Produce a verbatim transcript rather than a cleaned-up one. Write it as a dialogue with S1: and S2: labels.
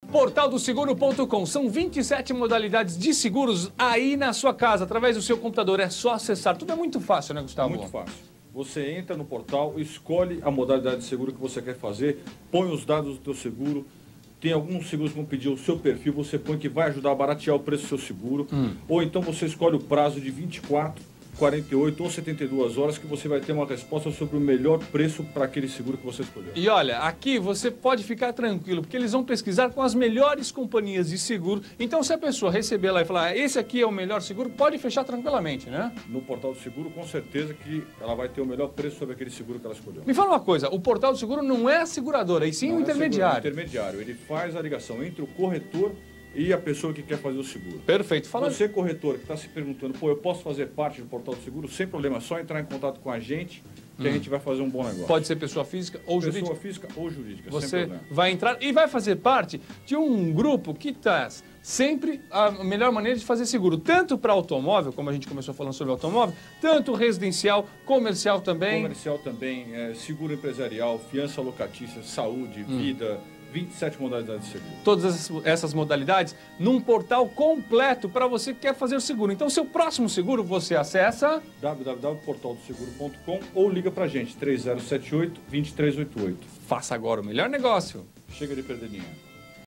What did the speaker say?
S1: portal do seguro ponto com. São vinte e sete modalidades de seguros aí na sua casa, através do seu computador. É só acessar. Tudo é muito fácil, né, Gustavo?
S2: Muito fácil. Você entra no portal, escolhe a modalidade de seguro que você quer fazer, põe os dados do seu seguro. Tem alguns seguros que vão pedir o seu perfil, você põe que vai ajudar a baratear o preço do seu seguro. Hum. Ou então você escolhe o prazo de vinte e quatro, quarenta e oito ou setenta e duas horas que você vai ter uma resposta sobre o melhor preço para aquele seguro que você escolheu.
S1: E olha, aqui você pode ficar tranquilo, porque eles vão pesquisar com as melhores companhias de seguro. Então, se a pessoa receber lá e falar, esse aqui é o melhor seguro, pode fechar tranquilamente, né?
S2: No portal do seguro, com certeza que ela vai ter o melhor preço sobre aquele seguro que ela escolheu.
S1: Me fala uma coisa, o portal do seguro não é a seguradora, e sim o intermediário.
S2: É o intermediário, ele faz a ligação entre o corretor e a pessoa que quer fazer o seguro.
S1: Perfeito. Fala...
S2: Você, corretor, que está se perguntando, pô, eu posso fazer parte do portal do seguro? Sem problema, é só entrar em contato com a gente que hum. a gente vai fazer um bom negócio.
S1: Pode ser pessoa física ou
S2: pessoa
S1: jurídica?
S2: Pessoa física ou jurídica,
S1: Você
S2: sem problema.
S1: vai entrar e vai fazer parte de um grupo que traz sempre a melhor maneira de fazer seguro, tanto para automóvel, como a gente começou falando sobre automóvel, tanto residencial, comercial também.
S2: Comercial também, é, seguro empresarial, fiança locatícia, saúde, hum. vida... vinte e sete modalidades de seguro.
S1: Todas essas modalidades num portal completo para você que quer fazer o seguro. Então, seu próximo seguro, você acessa
S2: w w w ponto portal do seguro ponto com ou liga para a gente, três zero sete oito, dois três oito oito.
S1: Faça agora o melhor negócio.
S2: Chega de perder dinheiro.